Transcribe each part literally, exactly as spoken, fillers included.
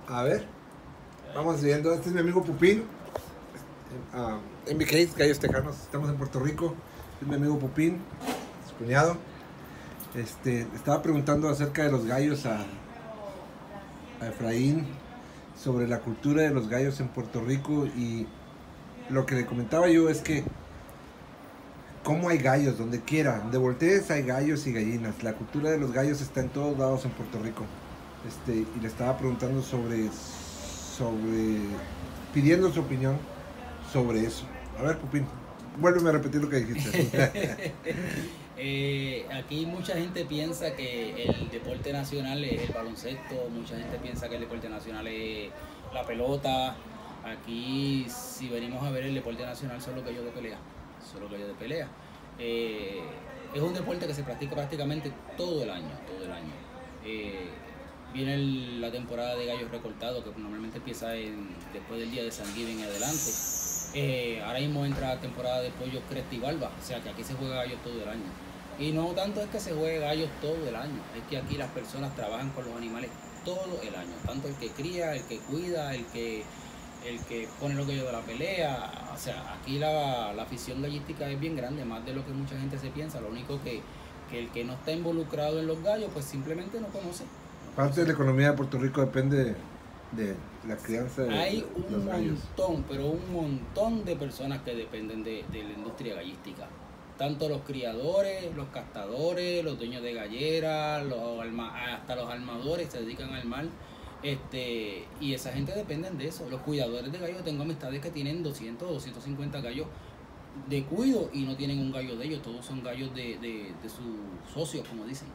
A ver, vamos viendo. Este es mi amigo Pupín. Uh, M B K, Gallos Tejanos. Estamos en Puerto Rico. Este es mi amigo Pupín, su cuñado. Este, estaba preguntando acerca de los gallos a, a Efraín, sobre la cultura de los gallos en Puerto Rico, y lo que le comentaba yo es que cómo hay gallos donde quiera, donde voltees hay gallos y gallinas. La cultura de los gallos está en todos lados en Puerto Rico. Este, y le estaba preguntando sobre, sobre, pidiendo su opinión sobre eso. A ver, Pupín, vuélveme a repetir lo que dijiste. eh, aquí mucha gente piensa que el deporte nacional es el baloncesto, mucha gente piensa que el deporte nacional es la pelota. Aquí, si venimos a ver, el deporte nacional son los gallos de pelea, son los gallos de pelea. Eh, es un deporte que se practica prácticamente todo el año, todo el año. Eh, Viene el, la temporada de gallos recortados, que normalmente empieza en, después del día de San Giving en adelante. Eh, ahora mismo entra la temporada de pollos cresta y barba, o sea que aquí se juega gallos todo el año. Y no tanto es que se juegue gallos todo el año, es que aquí las personas trabajan con los animales todo el año. Tanto el que cría, el que cuida, el que, el que pone los gallos de la pelea. O sea, aquí la, la afición gallística es bien grande, más de lo que mucha gente se piensa. Lo único que, que el que no está involucrado en los gallos, pues simplemente no conoce. Parte de la economía de Puerto Rico depende de, de la crianza de Hay un los gallos. montón, pero un montón de personas que dependen de, de la industria gallística. Tanto los criadores, los castadores, los dueños de galleras, los alma, hasta los armadores se dedican al mar. Este, y esa gente dependen de eso. Los cuidadores de gallos, tengo amistades que tienen doscientos, doscientos cincuenta gallos de cuido y no tienen un gallo de ellos. Todos son gallos de, de, de sus socios, como dicen.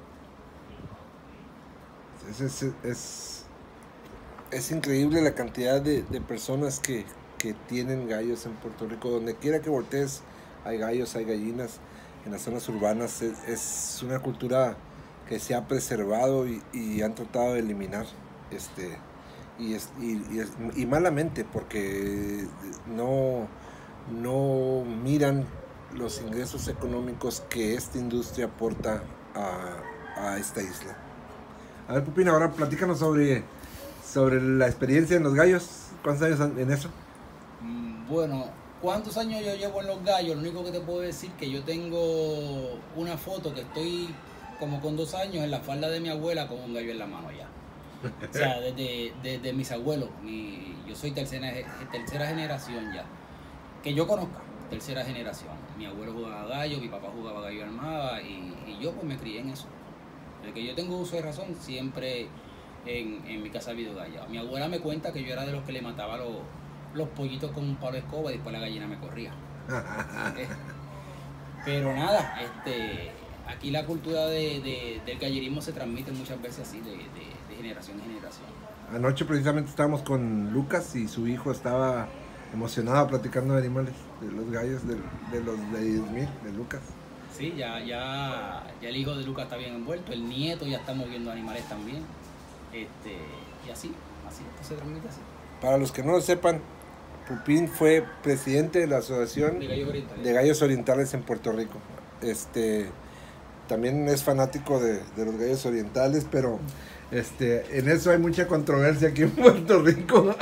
Es, es, es, es increíble la cantidad de, de personas que, que tienen gallos en Puerto Rico. Donde quiera que voltees hay gallos, hay gallinas. En las zonas urbanas es, es una cultura que se ha preservado y, y han tratado de eliminar. Este, y, es, y, y, es, y malamente, porque no, no miran los ingresos económicos que esta industria aporta a, a esta isla. A ver, Pupín, ahora platícanos sobre, sobre la experiencia en los gallos. ¿Cuántos años en eso? Bueno, ¿cuántos años yo llevo en los gallos? Lo único que te puedo decir es que yo tengo una foto que estoy como con dos años en la falda de mi abuela con un gallo en la mano ya. O sea, desde, desde mis abuelos. Mi, yo soy tercera, tercera generación ya. Que yo conozca, tercera generación. Mi abuelo jugaba gallo, mi papá jugaba gallo armada y, y yo pues me crié en eso. Desde que yo tengo uso de razón, siempre en, en mi casa ha habido gallo. Mi abuela me cuenta que yo era de los que le mataba los, los pollitos con un palo de escoba y después la gallina me corría. ¿Okay? Pero nada, este, aquí la cultura de, de, del gallerismo se transmite muchas veces así, de, de, de generación en generación. Anoche precisamente estábamos con Lucas y su hijo estaba emocionado platicando de animales, de los gallos, de, de los de Ismir, de Lucas. Sí, ya, ya, ya el hijo de Lucas está bien envuelto, el nieto ya está moviendo animales también. Este, y así, así, esto se transmite así. Para los que no lo sepan, Pupín fue presidente de la Asociación de Gallos Orientales, de Gallos Orientales en Puerto Rico. Este, también es fanático de, de los gallos orientales, pero este, en eso hay mucha controversia aquí en Puerto Rico.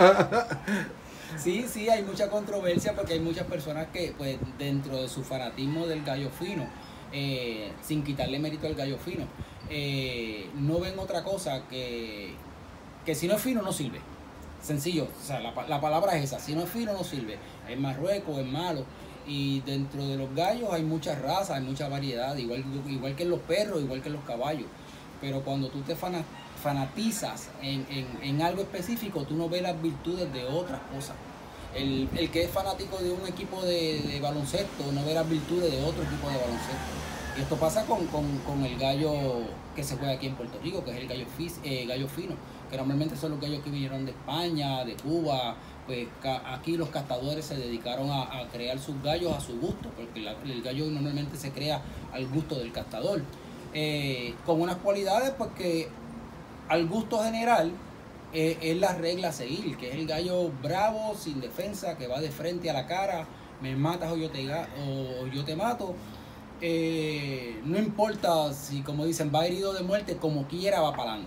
Sí, sí, hay mucha controversia porque hay muchas personas que, pues, dentro de su fanatismo del gallo fino, eh, sin quitarle mérito al gallo fino, eh, no ven otra cosa que, que si no es fino no sirve. Sencillo, o sea, la, la palabra es esa, si no es fino no sirve. Es Marruecos, es malo. Y dentro de los gallos hay muchas razas, hay mucha variedad, igual, igual que en los perros, igual que en los caballos. Pero cuando tú te fana, fanatizas en, en, en algo específico, tú no ves las virtudes de otras cosas. El, el que es fanático de un equipo de, de baloncesto no ve las virtudes de otro equipo de baloncesto. Y esto pasa con, con, con el gallo que se juega aquí en Puerto Rico, que es el gallo, fis, eh, gallo fino, que normalmente son los gallos que vinieron de España, de Cuba. Pues ca, aquí los castadores se dedicaron a, a crear sus gallos a su gusto, porque la, el gallo normalmente se crea al gusto del castador. Eh, con unas cualidades pues que al gusto general eh, es la regla a seguir, que es el gallo bravo, sin defensa, que va de frente a la cara, me matas o yo te, o yo te mato. Eh, no importa si, como dicen, va herido de muerte, como quiera va para adelante.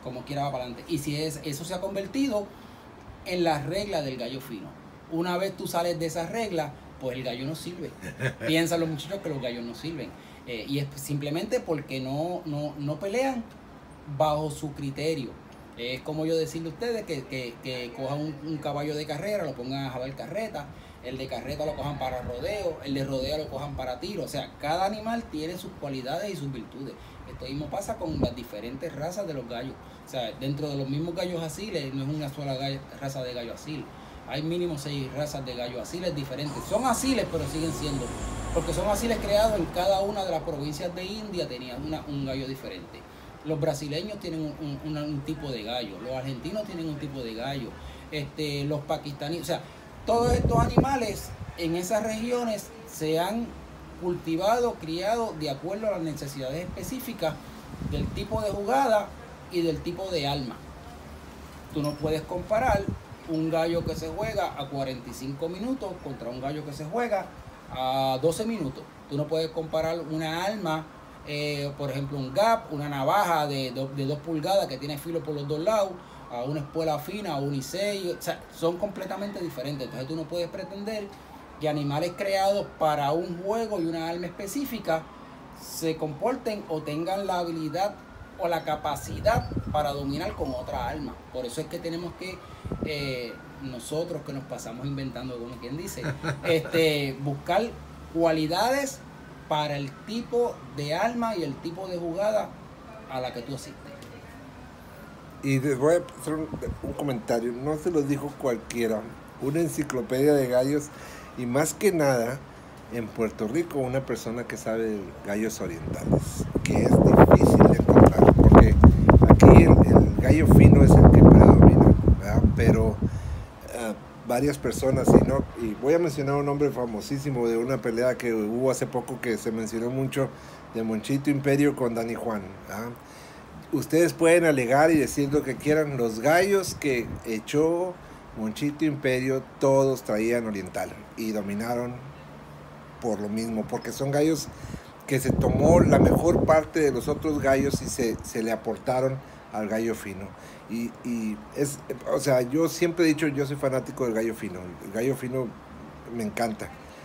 como quiera va para adelante. Y si es, eso se ha convertido en la regla del gallo fino. Una vez tú sales de esa regla, pues el gallo no sirve. Piensan los muchachos que los gallos no sirven. Eh, y es simplemente porque no, no, no pelean bajo su criterio. Es como yo decirle a ustedes que, que, que cojan un, un caballo de carrera, lo pongan a jalar carreta, el de carreta lo cojan para rodeo, el de rodeo lo cojan para tiro. O sea, cada animal tiene sus cualidades y sus virtudes. Esto mismo pasa con las diferentes razas de los gallos. O sea, dentro de los mismos gallos asiles, no es una sola gallo, raza de gallo asil. Hay mínimo seis razas de gallos asiles diferentes. Son asiles, pero siguen siendo, porque son asiles creados en cada una de las provincias de India, tenían una, un gallo diferente. Los brasileños tienen un, un, un tipo de gallo, los argentinos tienen un tipo de gallo, este, los pakistaníes, o sea, todos estos animales en esas regiones se han cultivado, criado de acuerdo a las necesidades específicas del tipo de jugada y del tipo de alma. Tú no puedes comparar un gallo que se juega a cuarenta y cinco minutos contra un gallo que se juega a doce minutos. Tú no puedes comparar una alma, eh, por ejemplo un gap, una navaja de, de, de dos pulgadas que tiene filo por los dos lados, a una espuela fina, a un isello. O sea, son completamente diferentes. Entonces tú no puedes pretender que animales creados para un juego y una alma específica se comporten o tengan la habilidad o la capacidad para dominar con otra alma. Por eso es que tenemos que eh, nosotros que nos pasamos inventando, como quien dice, este, buscar cualidades para el tipo de alma y el tipo de jugada a la que tú asistes. Y les voy a hacer un, un comentario, no se los dijo cualquiera, una enciclopedia de gallos, y más que nada en Puerto Rico una persona que sabe de gallos orientales, que es difícil de encontrar, porque aquí el, el gallo fino es el que predomina, ¿verdad? Pero uh, varias personas, y, no, y voy a mencionar un nombre famosísimo de una pelea que hubo hace poco que se mencionó mucho, de Monchito Imperio con Dani Juan, ¿verdad? Ustedes pueden alegar y decir lo que quieran, los gallos que echó Monchito Imperio todos traían oriental y dominaron por lo mismo, porque son gallos que se tomó la mejor parte de los otros gallos y se, se le aportaron al gallo fino. Y, y es, o sea, yo siempre he dicho, yo soy fanático del gallo fino, el gallo fino me encanta,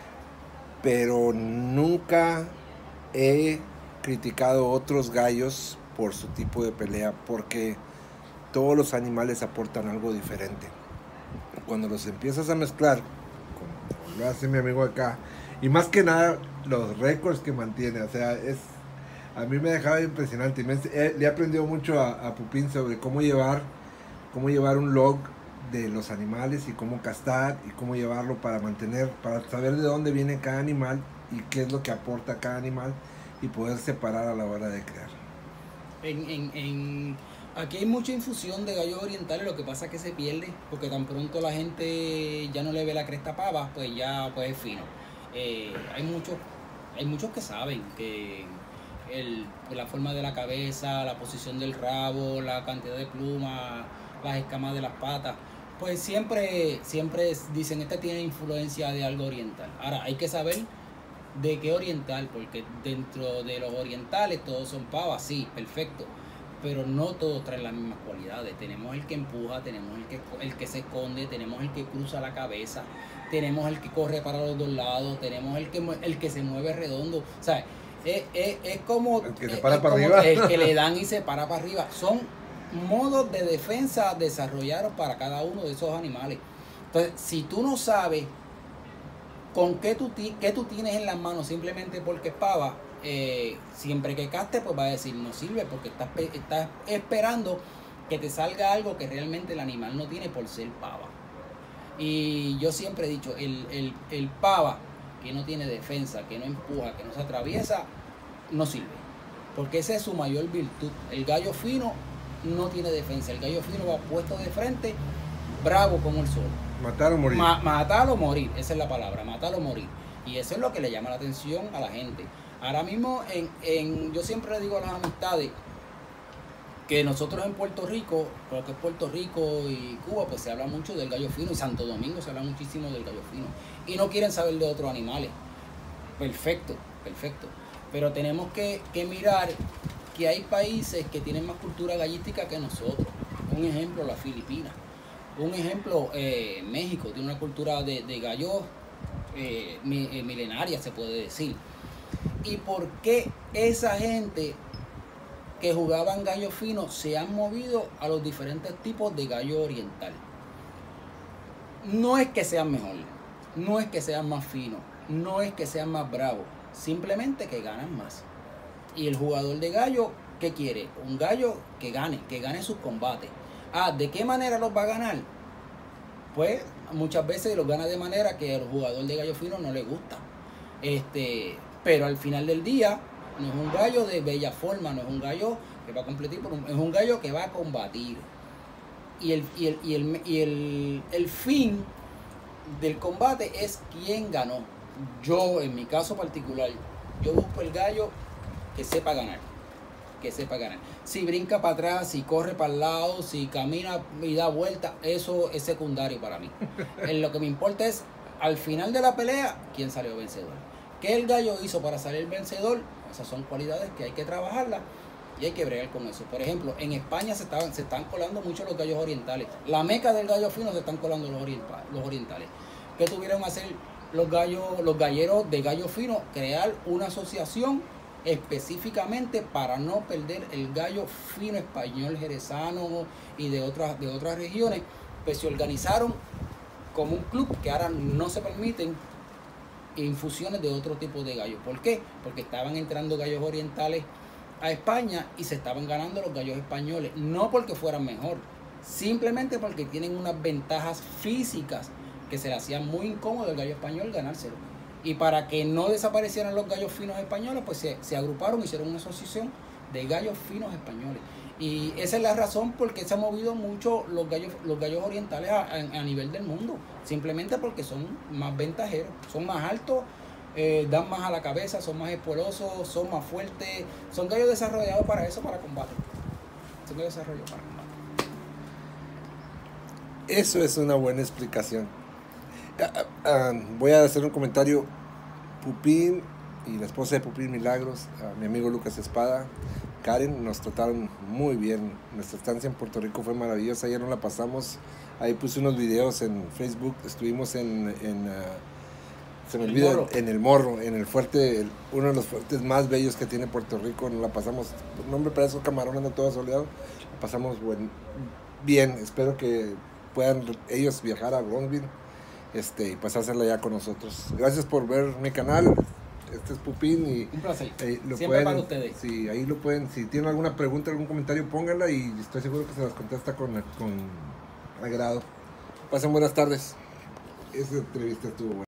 pero nunca he criticado otros gallos por su tipo de pelea, porque todos los animales aportan algo diferente. Cuando los empiezas a mezclar, como lo hace mi amigo acá, y más que nada los récords que mantiene, o sea, es, a mí me dejaba impresionante. Me, eh, le he aprendido mucho a, a Pupín sobre cómo llevar, cómo llevar un log de los animales y cómo castar y cómo llevarlo para mantener, para saber de dónde viene cada animal y qué es lo que aporta cada animal y poder separar a la hora de crear. En, en, en, aquí hay mucha infusión de gallos orientales, lo que pasa es que se pierde, porque tan pronto la gente ya no le ve la cresta pava, pues ya pues es fino. Eh, hay muchos hay muchos que saben que el, la forma de la cabeza, la posición del rabo, la cantidad de plumas, las escamas de las patas, pues siempre, siempre dicen, este tiene influencia de algo oriental. Ahora hay que saber de qué oriental, porque dentro de los orientales todos son pavas, sí, perfecto, pero no todos traen las mismas cualidades. Tenemos el que empuja, tenemos el que, el que se esconde, tenemos el que cruza la cabeza, tenemos el que corre para los dos lados, tenemos el que, el que se mueve redondo. O sea, es, es, es como el que se es, para es para como arriba, el que le dan y se para para arriba. Son modos de defensa desarrollados para cada uno de esos animales. Entonces, si tú no sabes con qué tú, qué tú tienes en las manos simplemente porque es pava, eh, siempre que caste, pues va a decir no sirve, porque estás, estás esperando que te salga algo que realmente el animal no tiene por ser pava. Y yo siempre he dicho, el, el, el pava que no tiene defensa, que no empuja, que no se atraviesa, no sirve, porque esa es su mayor virtud. El gallo fino no tiene defensa, el gallo fino va puesto de frente, bravo como el sol. Matar o morir. Ma, matar o morir, esa es la palabra, matar o morir. Y eso es lo que le llama la atención a la gente. Ahora mismo, en, en, yo siempre le digo a las amistades que nosotros en Puerto Rico, porque es Puerto Rico y Cuba, pues se habla mucho del gallo fino, y Santo Domingo se habla muchísimo del gallo fino. Y no quieren saber de otros animales. Perfecto, perfecto. Pero tenemos que, que mirar que hay países que tienen más cultura gallística que nosotros. Un ejemplo, las Filipinas. Un ejemplo, eh, México tiene una cultura de, de gallos eh, milenaria, se puede decir. ¿Y por qué esa gente que jugaban gallo fino se han movido a los diferentes tipos de gallo oriental? No es que sean mejores, no es que sean más finos, no es que sean más bravos, simplemente que ganan más. Y el jugador de gallo, ¿qué quiere? Un gallo que gane, que gane sus combates. Ah, ¿de qué manera los va a ganar? Pues muchas veces los gana de manera que al jugador de gallo fino no le gusta. Este, pero al final del día, no es un gallo de bella forma, no es un gallo que va a competir, por un, es un gallo que va a combatir. Y el, y el, y el, y el, el fin del combate es quién ganó. Yo, en mi caso particular, yo busco el gallo que sepa ganar. Que sepa ganar. Si brinca para atrás, si corre para el lado, si camina y da vuelta, eso es secundario para mí. En lo que me importa es, al final de la pelea, quién salió vencedor. ¿Qué el gallo hizo para salir vencedor? Esas son cualidades que hay que trabajarlas y hay que bregar con eso. Por ejemplo, en España se, estaban, se están colando mucho los gallos orientales. La meca del gallo fino se están colando los, orienta, los orientales. ¿Qué tuvieron que hacer los, gallos, los galleros de gallo fino? Crear una asociación específicamente para no perder el gallo fino español, jerezano y de otras, de otras regiones. Pues se organizaron como un club que ahora no se permiten infusiones de otro tipo de gallos. ¿Por qué? Porque estaban entrando gallos orientales a España y se estaban ganando los gallos españoles. No porque fueran mejor, simplemente porque tienen unas ventajas físicas que se le hacían muy incómodo al gallo español ganárselo. Y para que no desaparecieran los gallos finos españoles, pues se, se agruparon, hicieron una asociación de gallos finos españoles. Y esa es la razón por qué se han movido mucho los gallos, los gallos orientales a, a, a nivel del mundo. Simplemente porque son más ventajeros, son más altos, eh, dan más a la cabeza, son más espuelosos, son más fuertes. Son gallos desarrollados para eso, para combate. Son gallos desarrollados para combate. Eso es una buena explicación. Uh, uh, voy a hacer un comentario. Pupín y la esposa de Pupín, Milagros, uh, mi amigo Lucas Espada, Karen, nos trataron muy bien. Nuestra estancia en Puerto Rico fue maravillosa. Ayer nos la pasamos. Ahí puse unos videos en Facebook. Estuvimos en, en uh, se me olvida, el en el Morro, en el fuerte, el, uno de los fuertes más bellos que tiene Puerto Rico. Nos la pasamos, nombre para eso, camarón anda todo soleado. La pasamos buen, bien. Espero que puedan ellos viajar a Bronzeville este, y pasársela ya con nosotros. Gracias por ver mi canal. Este es Pupín y un placer. Eh, lo Siempre pueden, para ustedes. Sí, ahí lo pueden. Si tienen alguna pregunta, algún comentario, pónganla y estoy seguro que se las contesta con, con agrado. Pasen buenas tardes. Esa entrevista estuvo buena.